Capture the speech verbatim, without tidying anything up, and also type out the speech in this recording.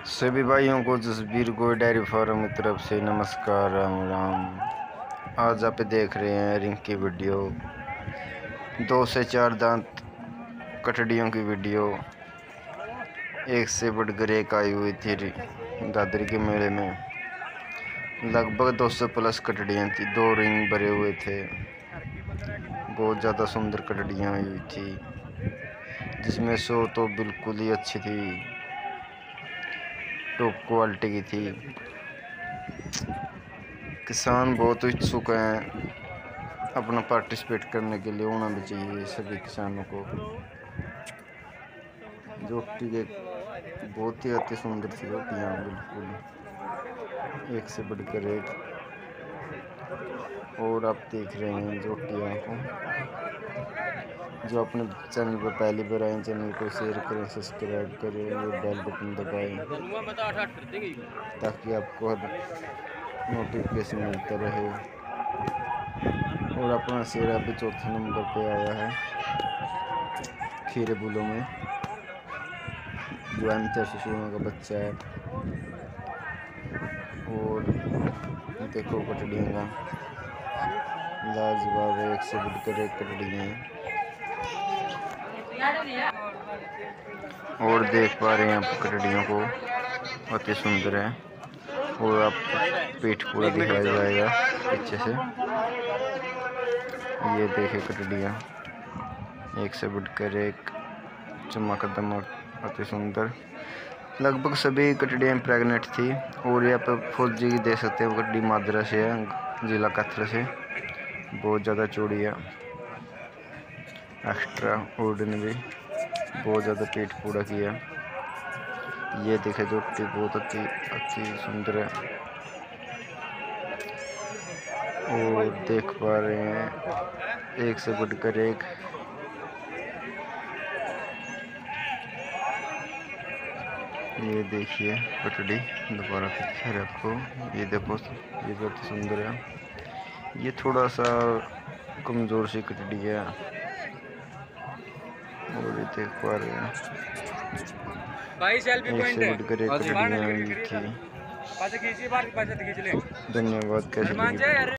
सभी भाइयों को जसबीर गोई डेयरी फार्म की तरफ से नमस्कार, राम राम। आज आप देख रहे हैं रिंग की वीडियो, दो से चार दांत कटड़ियों की वीडियो। एक से बढ़कर एक आई हुई थी दादरी के मेले में। लगभग दो सौ प्लस कटड़ियाँ थी, दो रिंग भरे हुए थे। बहुत ज़्यादा सुंदर कटड़ियाँ आई हुई थी, जिसमें सौ तो बिल्कुल ही अच्छी थी, टॉप क्वालिटी की थी। किसान बहुत इच्छुक हैं अपना पार्टिसिपेट करने के लिए, होना भी चाहिए सभी किसानों को। जोटी के बहुत ही अति सुंदर सी रोटियाँ, बिल्कुल एक से बढ़कर एक। और आप देख रहे हैं जोटियाँ को। जो अपने चैनल पर पहली बार आए, चैनल को शेयर करें, सब्सक्राइब करें और बेल बटन दबाएं, ताकि आपको नोटिफिकेशन मिलता रहे। और अपना शेरा भी चौथे नंबर पे आया है खीरे बुलों में, जो अंतर शिशुओं का बच्चा है। और देखो कटड़ियों का लाजवाब है, एक से बढ़कर एक कटड़ियाँ हैं। और देख पा रहे हैं आप कटड़ियों को, अति सुंदर है। और आप पेट पूरा दिखाया जाएगा पीछे से। ये देखे कटड़ियाँ एक से बढ़कर एक, चमक दमक, अति सुंदर। लगभग सभी कटड़ियाँ प्रेग्नेंट थी। और यहाँ पर फौजी देख सकते हैं, कटड़ी मादरा से है, जिला कत्र से। बहुत ज़्यादा चौड़ी है, एक्स्ट्रा ऑर्डिनरी, बहुत ज़्यादा पेट पूरा किया। ये देखे जोटी बहुत अच्छी अच्छी सुंदर है। और देख पा रहे हैं एक से बढ़कर एक। ये देखिए कटड़ी, दोबारा फिर दिखा रहे आपको। ये देखो, ये बहुत सुंदर है। ये थोड़ा सा कमज़ोर सी कटड़ी है। और ये देख पा रहे हैं एक से बढ़कर एक कटड़ियाँ आई थी। धन्यवाद। कैसे लगी?